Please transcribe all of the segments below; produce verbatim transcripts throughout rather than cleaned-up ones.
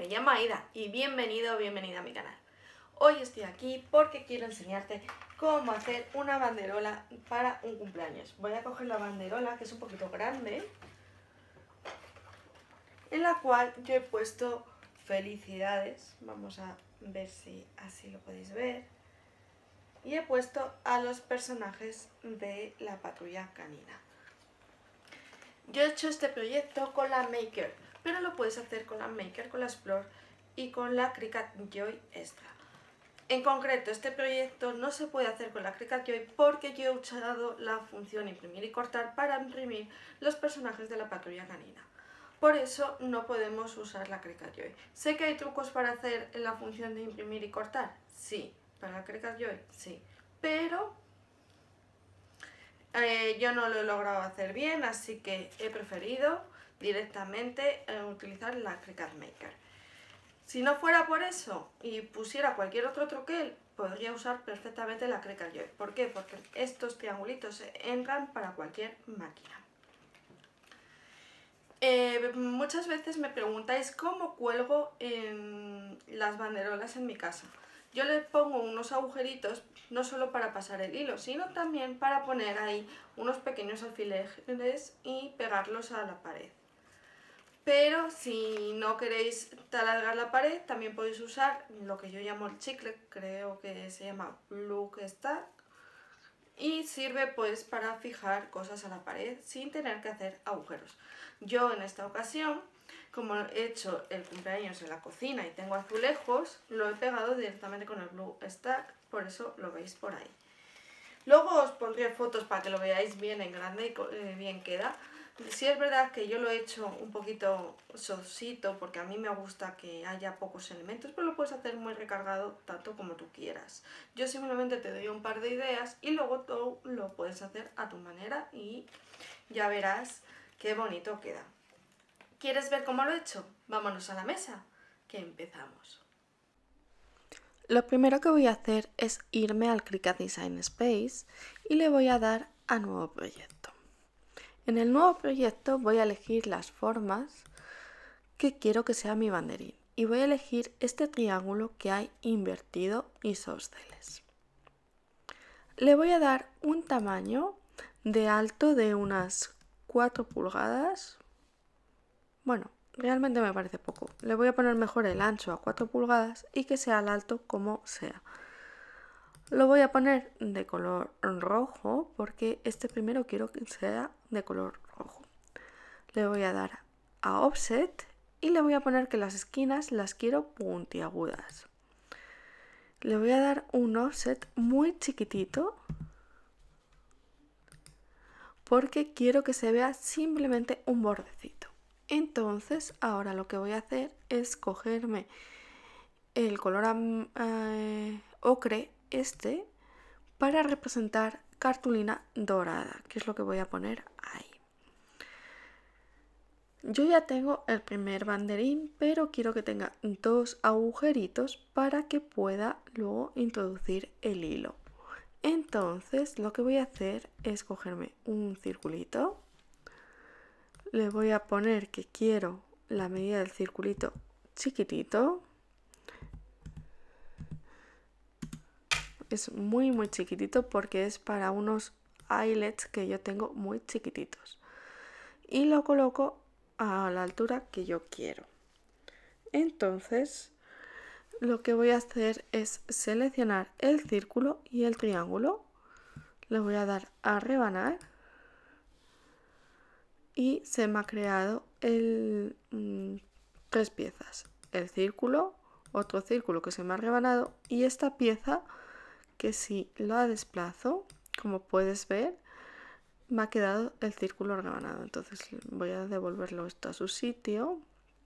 me llamo Aida y bienvenido o bienvenida a mi canal. Hoy estoy aquí porque quiero enseñarte cómo hacer una banderola para un cumpleaños. Voy a coger la banderola, que es un poquito grande, en la cual yo he puesto felicidades. Vamos a ver si así lo podéis ver. Y he puesto a los personajes de la patrulla canina. Yo he hecho este proyecto con la Maker, pero lo puedes hacer con la Maker, con la Explore y con la Cricut Joy Extra. En concreto, este proyecto no se puede hacer con la Cricut Joy porque yo he usado la función imprimir y cortar para imprimir los personajes de la patrulla canina. Por eso no podemos usar la Cricut Joy. Sé que hay trucos para hacer la función de imprimir y cortar, sí. Para la Cricut Joy, sí. Pero eh, yo no lo he logrado hacer bien, así que he preferido directamente eh, utilizar la Cricut Maker. Si no fuera por eso y pusiera cualquier otro troquel, podría usar perfectamente la Cricut Joy. ¿Por qué? Porque estos triangulitos entran para cualquier máquina. Eh, muchas veces me preguntáis cómo cuelgo en las banderolas en mi casa. Yo le pongo unos agujeritos no solo para pasar el hilo, sino también para poner ahí unos pequeños alfileres y pegarlos a la pared. Pero si no queréis taladrar la pared, también podéis usar lo que yo llamo el chicle, creo que se llama Plug Stack, y sirve pues para fijar cosas a la pared sin tener que hacer agujeros. Yo en esta ocasión, como he hecho el cumpleaños en la cocina y tengo azulejos, lo he pegado directamente con el Plug Stack, por eso lo veis por ahí. Luego os pondré fotos para que lo veáis bien en grande y eh, bien queda. Sí es verdad que yo lo he hecho un poquito sosito porque a mí me gusta que haya pocos elementos, pero lo puedes hacer muy recargado tanto como tú quieras. Yo simplemente te doy un par de ideas y luego tú lo puedes hacer a tu manera y ya verás qué bonito queda. ¿Quieres ver cómo lo he hecho? Vámonos a la mesa, que empezamos. Lo primero que voy a hacer es irme al Cricut Design Space y le voy a dar a nuevo proyecto. En el nuevo proyecto voy a elegir las formas que quiero que sea mi banderín y voy a elegir este triángulo que hay invertido isósceles. Le voy a dar un tamaño de alto de unas cuatro pulgadas. Bueno, realmente me parece poco. Le voy a poner mejor el ancho a cuatro pulgadas y que sea el alto como sea. Lo voy a poner de color rojo porque este primero quiero que sea de color rojo. Le voy a dar a offset y le voy a poner que las esquinas las quiero puntiagudas. Le voy a dar un offset muy chiquitito porque quiero que se vea simplemente un bordecito. Entonces ahora lo que voy a hacer es cogerme el color eh, ocre este para representar cartulina dorada, que es lo que voy a poner ahí. Yo ya tengo el primer banderín, pero quiero que tenga dos agujeritos para que pueda luego introducir el hilo. Entonces lo que voy a hacer es cogerme un circulito, le voy a poner que quiero la medida del circulito chiquitito. Es muy muy chiquitito porque es para unos eyelets que yo tengo muy chiquititos. Y lo coloco a la altura que yo quiero. Entonces lo que voy a hacer es seleccionar el círculo y el triángulo. Le voy a dar a rebanar. Y se me ha creado el, mmm, tres piezas. El círculo, otro círculo que se me ha rebanado y esta pieza que si la desplazo, como puedes ver, me ha quedado el círculo rebanado. Entonces voy a devolverlo esto a su sitio.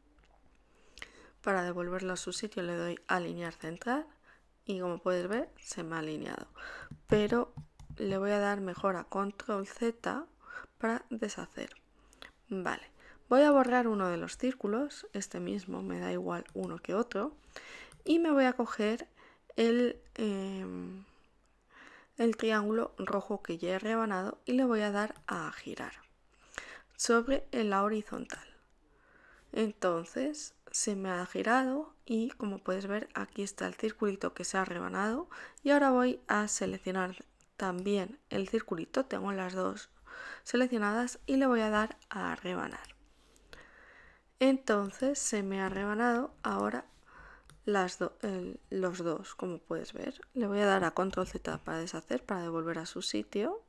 Para devolverlo a su sitio le doy a alinear centrar y como puedes ver se me ha alineado. Pero le voy a dar mejor a control Z para deshacer. Vale, voy a borrar uno de los círculos, este mismo, me da igual uno que otro, y me voy a coger el, eh, el triángulo rojo que ya he rebanado y le voy a dar a girar sobre la horizontal. Entonces se me ha girado y como puedes ver aquí está el circulito que se ha rebanado y ahora voy a seleccionar también el circulito, tengo las dos seleccionadas y le voy a dar a rebanar. Entonces se me ha rebanado ahora las do, el, los dos, como puedes ver. Le voy a dar a control Z para deshacer, para devolver a su sitio.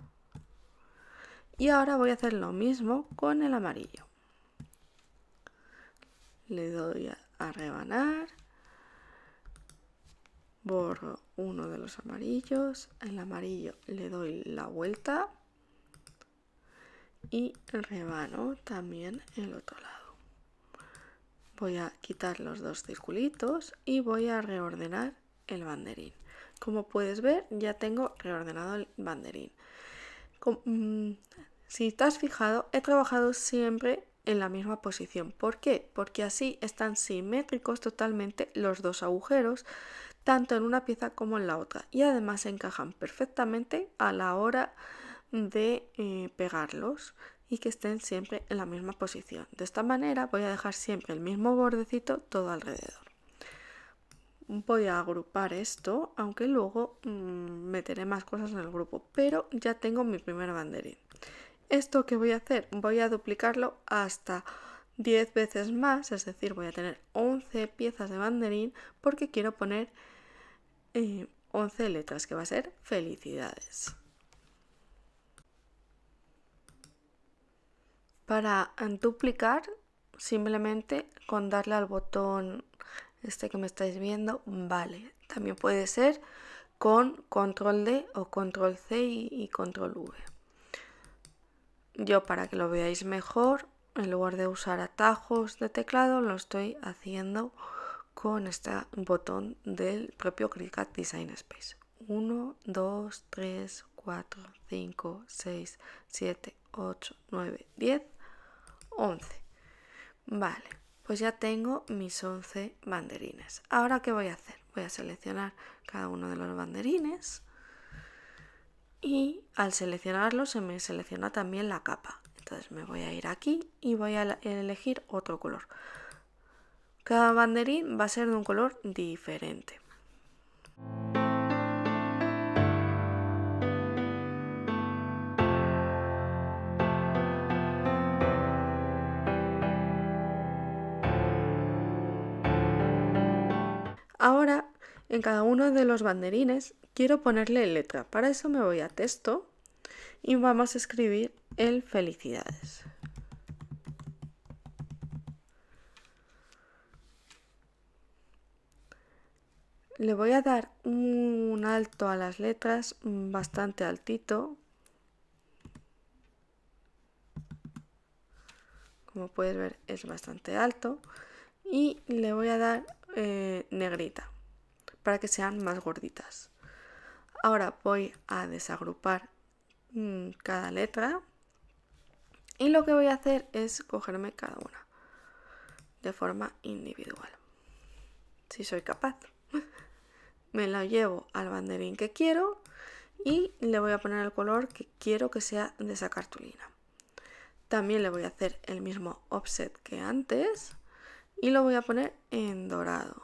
Y ahora voy a hacer lo mismo con el amarillo. Le doy a, a rebanar. Borro uno de los amarillos. El amarillo le doy la vuelta. Y rebano también el otro lado. Voy a quitar los dos circulitos y voy a reordenar el banderín. Como puedes ver, ya tengo reordenado el banderín. Como, mmm, si te has fijado, he trabajado siempre en la misma posición. ¿Por qué? Porque así están simétricos totalmente los dos agujeros, tanto en una pieza como en la otra. Y además se encajan perfectamente a la hora de eh, pegarlos. Y que estén siempre en la misma posición. De esta manera voy a dejar siempre el mismo bordecito todo alrededor. Voy a agrupar esto, aunque luego mmm, meteré más cosas en el grupo, pero ya tengo mi primer banderín. ¿Esto qué voy a hacer? Voy a duplicarlo hasta diez veces más, es decir, voy a tener once piezas de banderín porque quiero poner eh, once letras, que va a ser felicidades. Para duplicar, simplemente con darle al botón este que me estáis viendo, vale. También puede ser con control D o control C y, y control V. Yo, para que lo veáis mejor, en lugar de usar atajos de teclado, lo estoy haciendo con este botón del propio Cricut Design Space. uno, dos, tres, cuatro, cinco, seis, siete, ocho, nueve, diez, once. Vale, pues ya tengo mis once banderines. Ahora, ¿qué voy a hacer? Voy a seleccionar cada uno de los banderines y al seleccionarlo se me selecciona también la capa. Entonces me voy a ir aquí y voy a elegir otro color. Cada banderín va a ser de un color diferente. Ahora, en cada uno de los banderines quiero ponerle letra. Para eso me voy a texto y vamos a escribir el felicidades. Le voy a dar un alto a las letras, bastante altito. Como puedes ver, es bastante alto. Y le voy a dar eh, negrita para que sean más gorditas. Ahora voy a desagrupar mmm, cada letra y lo que voy a hacer es cogerme cada una de forma individual, si soy capaz. Me la llevo al banderín que quiero y le voy a poner el color que quiero que sea de esa cartulina. También le voy a hacer el mismo offset que antes y lo voy a poner en dorado,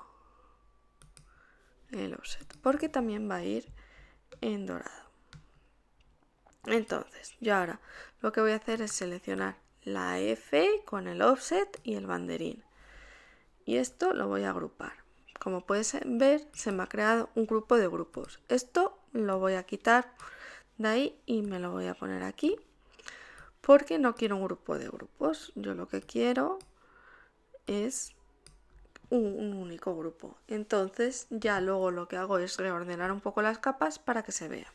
el offset, porque también va a ir en dorado. Entonces, yo ahora lo que voy a hacer es seleccionar la F con el offset y el banderín. Y esto lo voy a agrupar. Como puedes ver, se me ha creado un grupo de grupos. Esto lo voy a quitar de ahí y me lo voy a poner aquí, porque no quiero un grupo de grupos. Yo lo que quiero es un, un único grupo. Entonces ya luego lo que hago es reordenar un poco las capas para que se vea.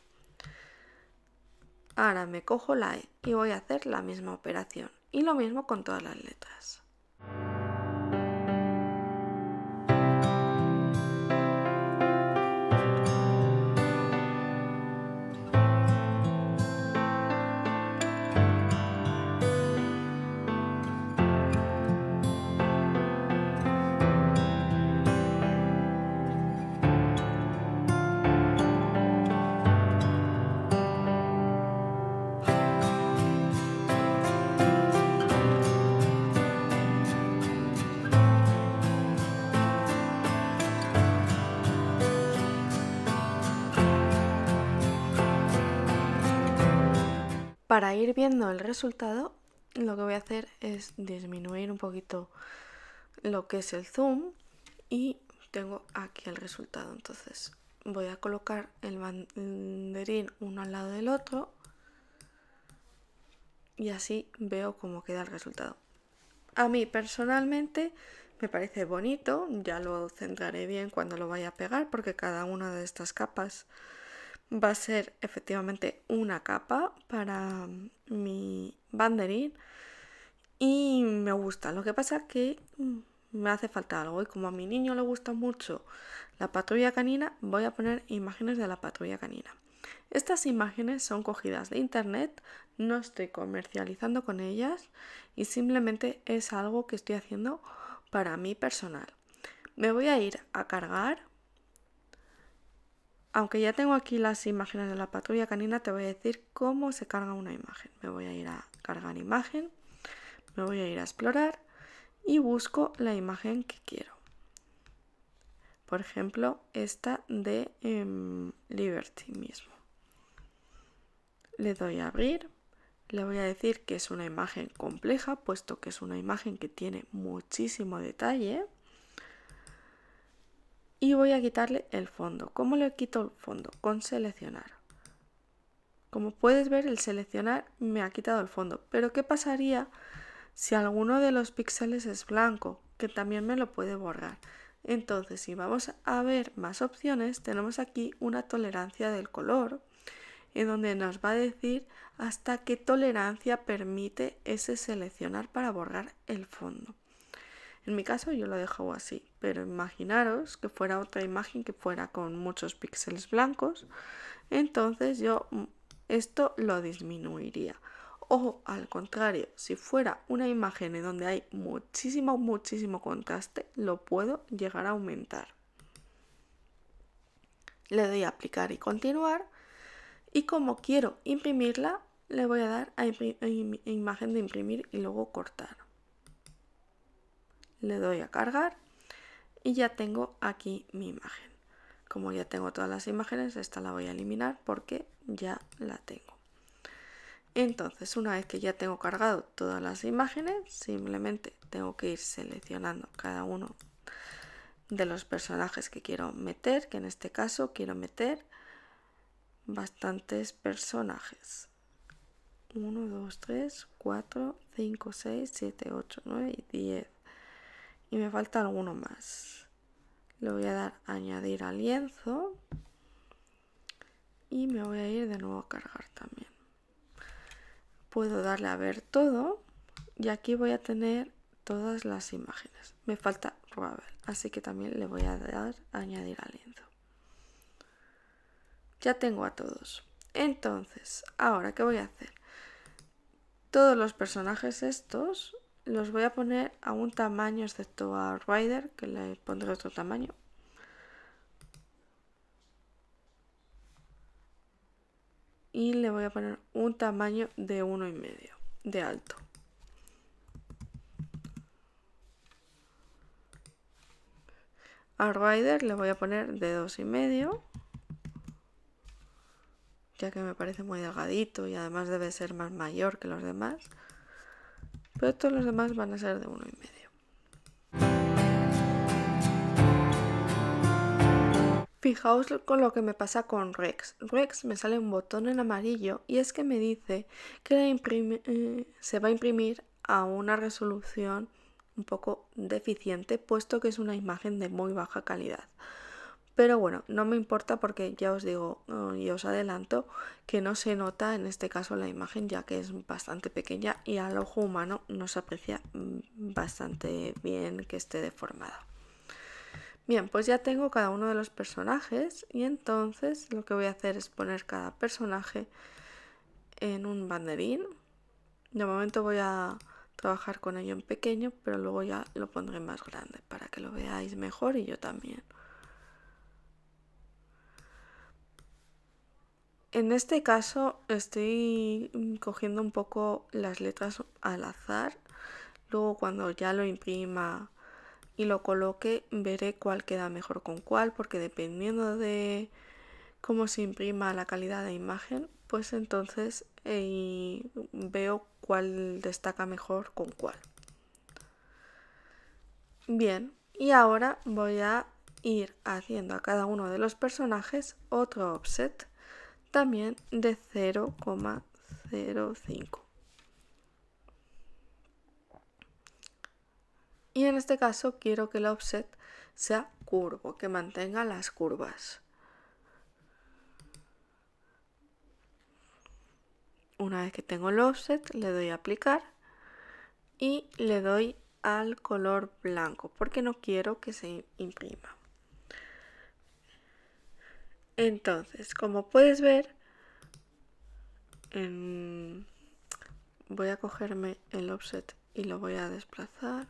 Ahora me cojo la E y voy a hacer la misma operación. Y lo mismo con todas las letras. Para ir viendo el resultado, lo que voy a hacer es disminuir un poquito lo que es el zoom y tengo aquí el resultado. Entonces voy a colocar el banderín uno al lado del otro y así veo cómo queda el resultado. A mí personalmente me parece bonito, ya lo centraré bien cuando lo vaya a pegar porque cada una de estas capas va a ser efectivamente una capa para mi banderín y me gusta. Lo que pasa es que me hace falta algo y como a mi niño le gusta mucho la patrulla canina, voy a poner imágenes de la patrulla canina. Estas imágenes son cogidas de internet, no estoy comercializando con ellas y simplemente es algo que estoy haciendo para mí personal. Me voy a ir a cargar. Aunque ya tengo aquí las imágenes de la patrulla canina, te voy a decir cómo se carga una imagen. Me voy a ir a cargar imagen, me voy a ir a explorar y busco la imagen que quiero. Por ejemplo, esta de um, Liberty mismo. Le doy a abrir, le voy a decir que es una imagen compleja, puesto que es una imagen que tiene muchísimo detalle. Y voy a quitarle el fondo. ¿Cómo le quito el fondo? Con seleccionar. Como puedes ver, el seleccionar me ha quitado el fondo. Pero ¿qué pasaría si alguno de los píxeles es blanco? Que también me lo puede borrar. Entonces, si vamos a ver más opciones, tenemos aquí una tolerancia del color, en donde nos va a decir hasta qué tolerancia permite ese seleccionar para borrar el fondo. En mi caso yo lo he dejado así, pero imaginaros que fuera otra imagen que fuera con muchos píxeles blancos, entonces yo esto lo disminuiría. O al contrario, si fuera una imagen en donde hay muchísimo, muchísimo contraste, lo puedo llegar a aumentar. Le doy a aplicar y continuar y como quiero imprimirla, le voy a dar a imagen de imprimir y luego cortar. Le doy a cargar y ya tengo aquí mi imagen. Como ya tengo todas las imágenes, esta la voy a eliminar porque ya la tengo. Entonces, una vez que ya tengo cargado todas las imágenes, simplemente tengo que ir seleccionando cada uno de los personajes que quiero meter, que en este caso quiero meter bastantes personajes. uno, dos, tres, cuatro, cinco, seis, siete, ocho, nueve y diez. Y me falta alguno más. Le voy a dar a añadir al lienzo y me voy a ir de nuevo a cargar también. Puedo darle a ver todo y aquí voy a tener todas las imágenes. Me falta Ravel, así que también le voy a dar a añadir al lienzo. Ya tengo a todos. Entonces, ahora, ¿qué voy a hacer? Todos los personajes estos los voy a poner a un tamaño, excepto a Rider, que le pondré otro tamaño. Y le voy a poner un tamaño de uno y medio de alto. A Rider le voy a poner de dos y medio, ya que me parece muy delgadito y además debe ser más mayor que los demás. Pero todos los demás van a ser de uno y medio. Fijaos con lo que me pasa con Rex. Rex me sale un botón en amarillo y es que me dice que la imprime, eh, se va a imprimir a una resolución un poco deficiente, puesto que es una imagen de muy baja calidad. Pero bueno, no me importa porque ya os digo y os adelanto que no se nota en este caso la imagen, ya que es bastante pequeña y al ojo humano no se aprecia bastante bien que esté deformada. Bien, pues ya tengo cada uno de los personajes y entonces lo que voy a hacer es poner cada personaje en un banderín. De momento voy a trabajar con ello en pequeño, pero luego ya lo pondré más grande para que lo veáis mejor y yo también. En este caso estoy cogiendo un poco las letras al azar. Luego cuando ya lo imprima y lo coloque veré cuál queda mejor con cuál, porque dependiendo de cómo se imprima la calidad de imagen pues entonces eh, veo cuál destaca mejor con cuál. Bien, y ahora voy a ir haciendo a cada uno de los personajes otro offset, también de cero coma cero cinco. Y en este caso quiero que el offset sea curvo, que mantenga las curvas. Una vez que tengo el offset, le doy a aplicar y le doy al color blanco, porque no quiero que se imprima. Entonces, como puedes ver, en... voy a cogerme el offset y lo voy a desplazar.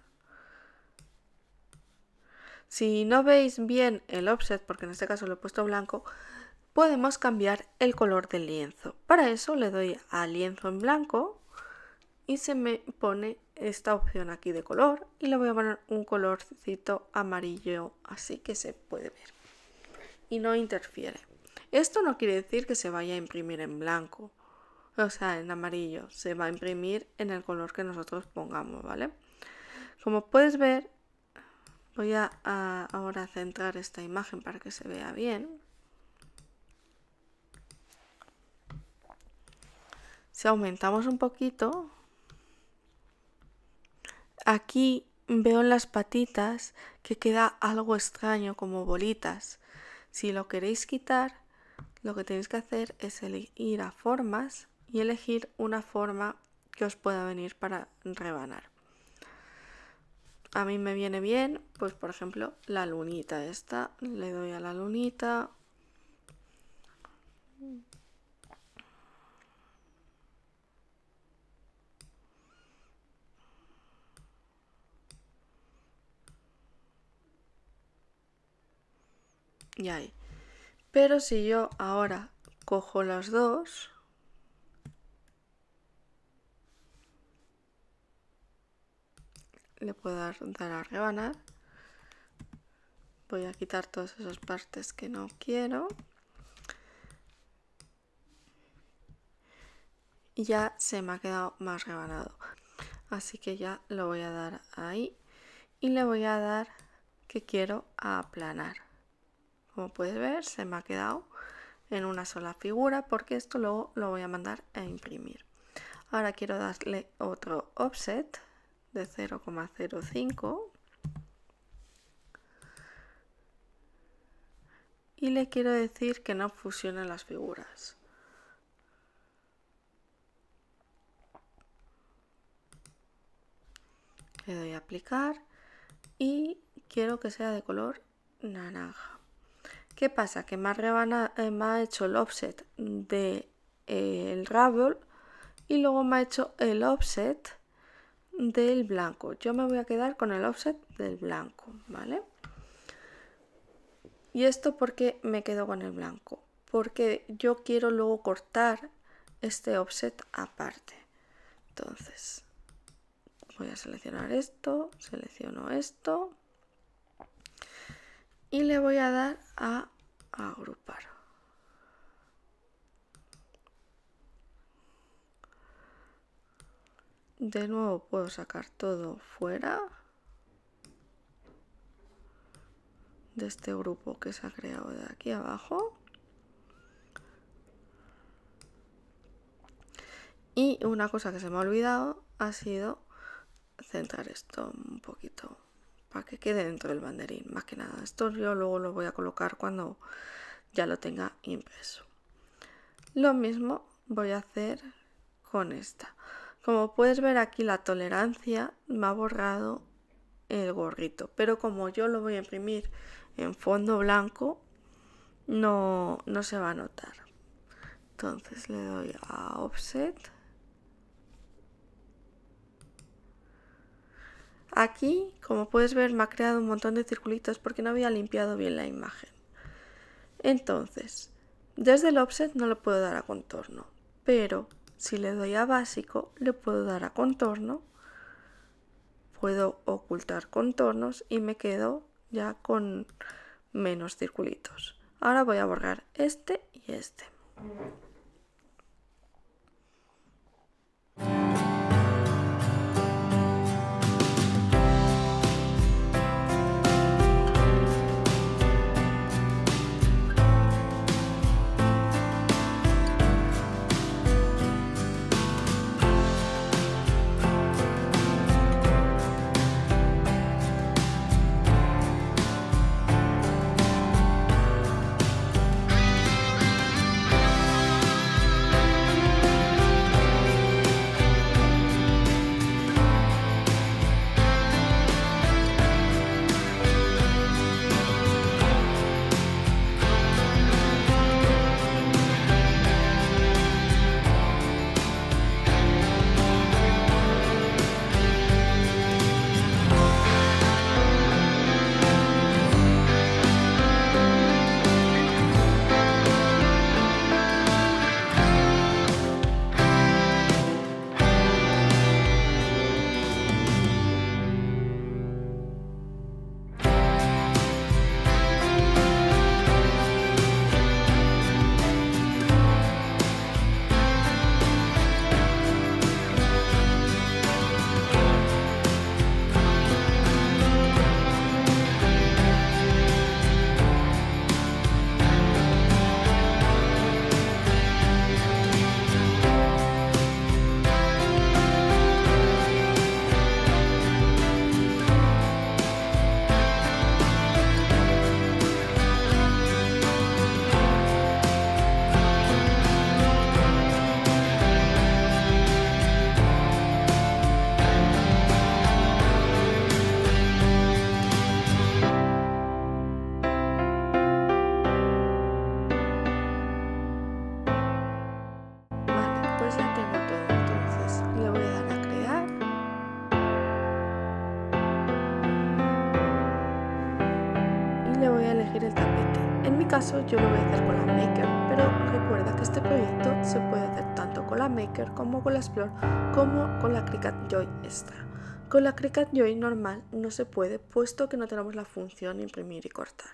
Si no veis bien el offset, porque en este caso lo he puesto blanco, podemos cambiar el color del lienzo. Para eso le doy a lienzo en blanco y se me pone esta opción aquí de color y le voy a poner un colorcito amarillo, así que se puede ver y no interfiere. Esto no quiere decir que se vaya a imprimir en blanco, o sea, en amarillo. Se va a imprimir en el color que nosotros pongamos, ¿vale? Como puedes ver, voy a, a ahora centrar esta imagen para que se vea bien. Si aumentamos un poquito, aquí veo en las patitas que queda algo extraño como bolitas. Si lo queréis quitar, lo que tenéis que hacer es ir a formas y elegir una forma que os pueda venir para rebanar. A mí me viene bien, pues por ejemplo, la lunita esta. Le doy a la lunita. Y ahí. Pero si yo ahora cojo las dos, le puedo dar, dar a rebanar. Voy a quitar todas esas partes que no quiero. Y ya se me ha quedado más rebanado. Así que ya lo voy a dar ahí. Y le voy a dar que quiero aplanar. Como puedes ver, se me ha quedado en una sola figura porque esto luego lo voy a mandar a imprimir. Ahora quiero darle otro offset de cero coma cero cinco y le quiero decir que no fusione las figuras. Le doy a aplicar y quiero que sea de color naranja. ¿Qué pasa? Que me ha, rebanado, eh, me ha hecho el offset del de, eh, rabble y luego me ha hecho el offset del blanco. Yo me voy a quedar con el offset del blanco, ¿vale? ¿Y esto por qué me quedo con el blanco? Porque yo quiero luego cortar este offset aparte. Entonces, voy a seleccionar esto, selecciono esto y le voy a dar a agrupar. De nuevo puedo sacar todo fuera de este grupo que se ha creado de aquí abajo. Y una cosa que se me ha olvidado ha sido centrar esto un poquito para que quede dentro del banderín, más que nada. Esto yo luego lo voy a colocar cuando ya lo tenga impreso. Lo mismo voy a hacer con esta. Como puedes ver aquí, la tolerancia me ha borrado el gorrito, pero como yo lo voy a imprimir en fondo blanco, no, no se va a notar. Entonces le doy a offset. Aquí, como puedes ver, me ha creado un montón de circulitos porque no había limpiado bien la imagen. Entonces, desde el offset no le puedo dar a contorno, pero si le doy a básico, le puedo dar a contorno, puedo ocultar contornos y me quedo ya con menos circulitos. Ahora voy a borrar este y este. caso yo lo voy a hacer con la Maker, pero recuerda que este proyecto se puede hacer tanto con la Maker como con la Explore como con la Cricut Joy Extra. Con la Cricut Joy normal no se puede, puesto que no tenemos la función imprimir y cortar.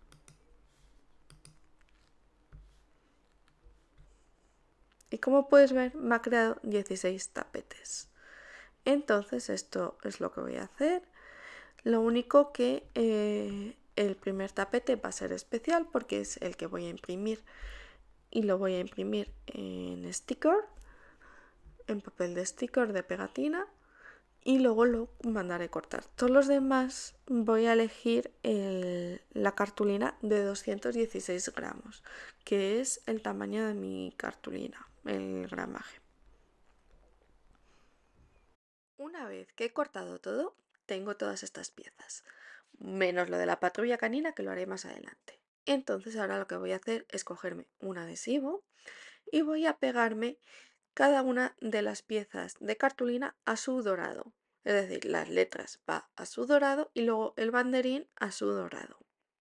Y como puedes ver, me ha creado dieciséis tapetes. Entonces esto es lo que voy a hacer. Lo único que eh, el primer tapete va a ser especial porque es el que voy a imprimir. Y lo voy a imprimir en sticker, en papel de sticker de pegatina. Y luego lo mandaré cortar. Todos los demás voy a elegir el, la cartulina de doscientos dieciséis gramos, que es el tamaño de mi cartulina, el gramaje. Una vez que he cortado todo, tengo todas estas piezas, menos lo de la patrulla canina, que lo haré más adelante. Entonces ahora lo que voy a hacer es cogerme un adhesivo y voy a pegarme cada una de las piezas de cartulina a su dorado. Es decir, las letras va a su dorado y luego el banderín a su dorado.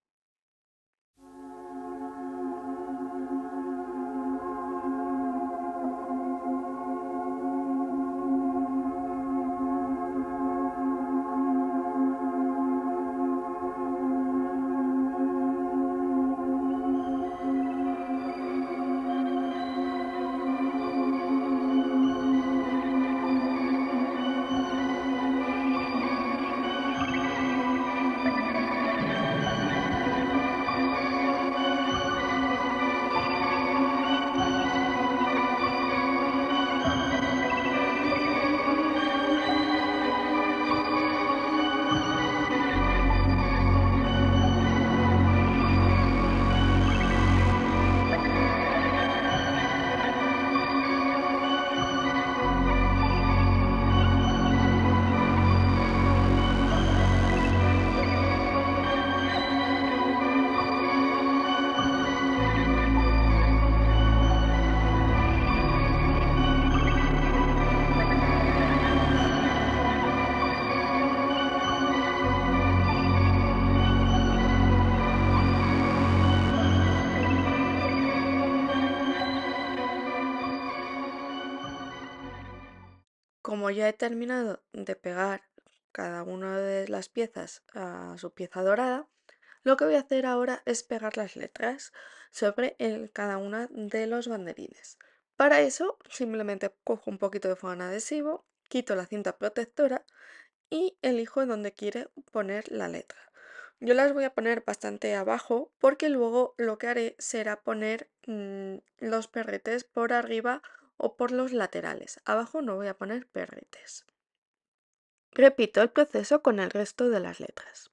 Como ya he terminado de pegar cada una de las piezas a su pieza dorada, lo que voy a hacer ahora es pegar las letras sobre el, cada una de los banderines. Para eso simplemente cojo un poquito de fondo adhesivo, quito la cinta protectora y elijo donde quiere poner la letra. Yo las voy a poner bastante abajo porque luego lo que haré será poner mmm, los perretes por arriba o por los laterales. Abajo no voy a poner perretes. Repito el proceso con el resto de las letras.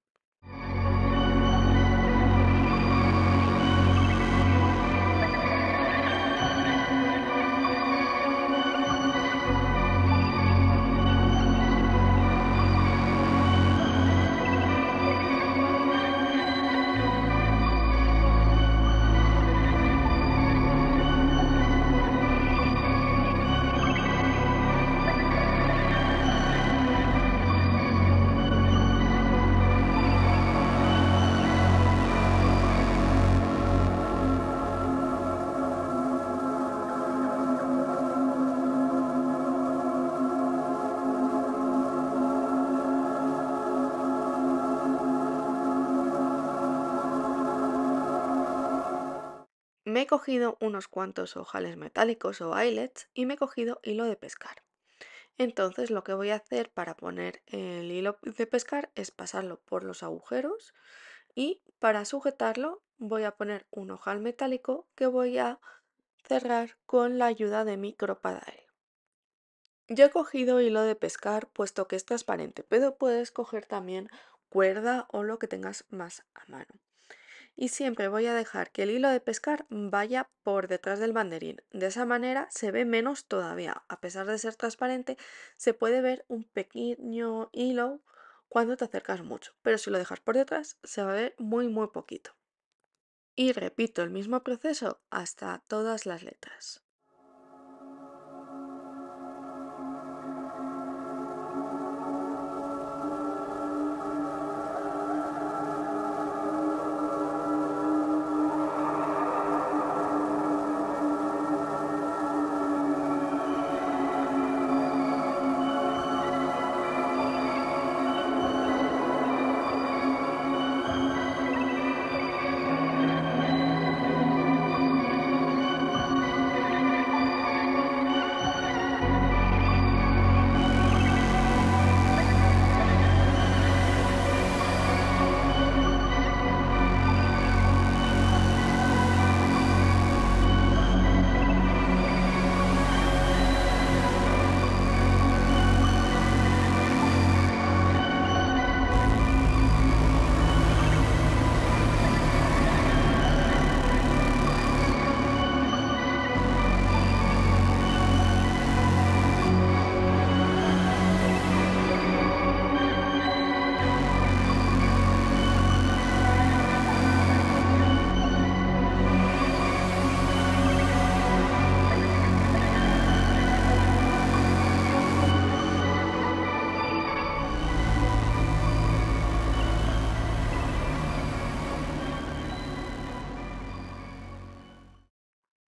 Me he cogido unos cuantos ojales metálicos o eyelets y me he cogido hilo de pescar. Entonces lo que voy a hacer para poner el hilo de pescar es pasarlo por los agujeros y para sujetarlo voy a poner un ojal metálico que voy a cerrar con la ayuda de mi crop-a-dile. Yo he cogido hilo de pescar puesto que es transparente, pero puedes coger también cuerda o lo que tengas más a mano. Y siempre voy a dejar que el hilo de pescar vaya por detrás del banderín. De esa manera se ve menos todavía. A pesar de ser transparente, se puede ver un pequeño hilo cuando te acercas mucho. Pero si lo dejas por detrás, se va a ver muy muy poquito. Y repito el mismo proceso hasta todas las letras.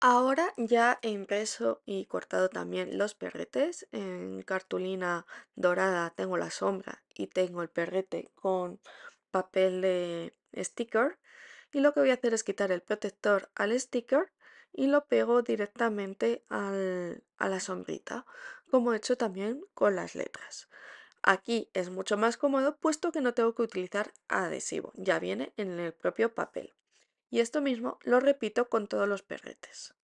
Ahora ya he impreso y cortado también los perretes. En cartulina dorada tengo la sombra y tengo el perrete con papel de sticker. Y lo que voy a hacer es quitar el protector al sticker y lo pego directamente al- a la sombrita, como he hecho también con las letras. Aquí es mucho más cómodo puesto que no tengo que utilizar adhesivo, ya viene en el propio papel. Y esto mismo lo repito con todos los perretes.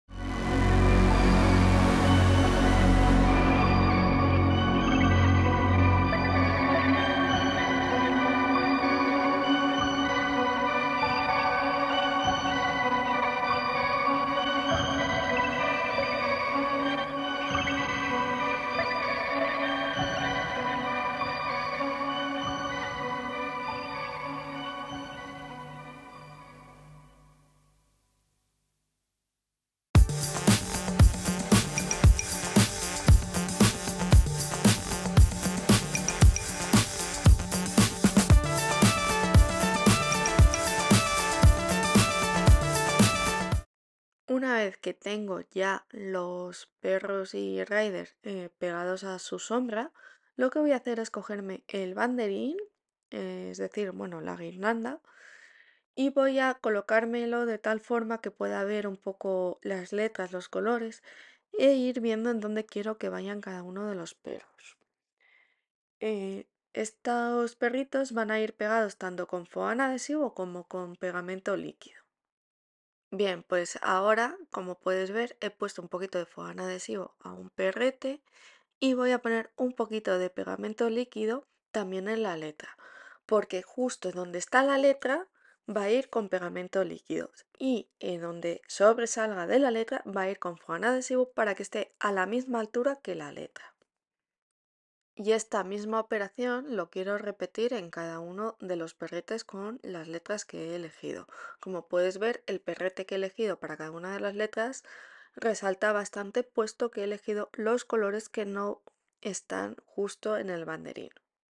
Una vez que tengo ya los perros y riders eh, pegados a su sombra, lo que voy a hacer es cogerme el banderín, eh, es decir, bueno, la guirnalda, y voy a colocármelo de tal forma que pueda ver un poco las letras, los colores, e ir viendo en dónde quiero que vayan cada uno de los perros. Eh, estos perritos van a ir pegados tanto con foam adhesivo como con pegamento líquido. Bien, pues ahora, como puedes ver, he puesto un poquito de foam adhesivo a un perrete y voy a poner un poquito de pegamento líquido también en la letra, porque justo donde está la letra va a ir con pegamento líquido y en donde sobresalga de la letra va a ir con foam adhesivo para que esté a la misma altura que la letra. Y esta misma operación lo quiero repetir en cada uno de los perretes con las letras que he elegido. Como puedes ver, el perrete que he elegido para cada una de las letras resalta bastante puesto que he elegido los colores que no están justo en el banderín.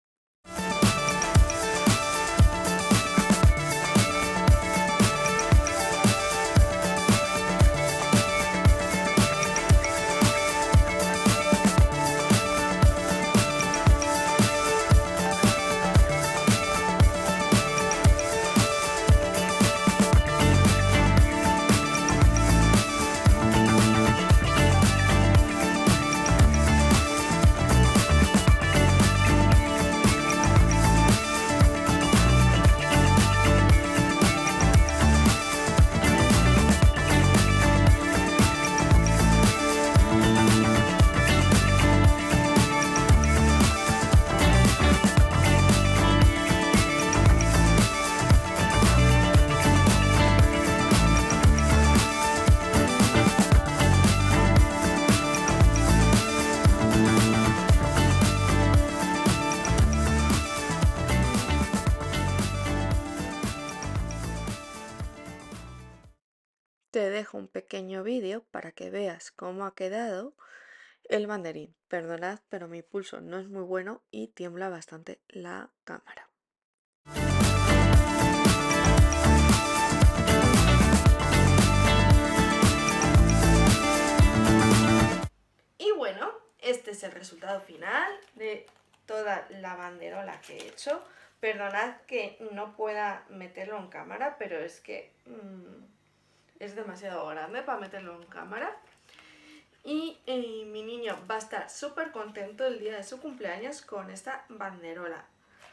Te dejo un pequeño vídeo para que veas cómo ha quedado el banderín. Perdonad, pero mi pulso no es muy bueno y tiembla bastante la cámara. Y bueno, este es el resultado final de toda la banderola que he hecho. Perdonad que no pueda meterlo en cámara, pero es que mmm, es demasiado grande para meterlo en cámara. Y eh, mi niño va a estar súper contento el día de su cumpleaños con esta banderola.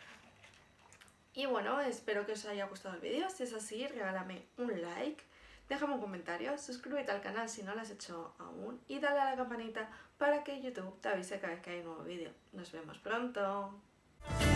Y bueno, espero que os haya gustado el vídeo. Si es así, regálame un like, déjame un comentario, suscríbete al canal si no lo has hecho aún y dale a la campanita para que YouTube te avise cada vez que hay un nuevo vídeo. Nos vemos pronto.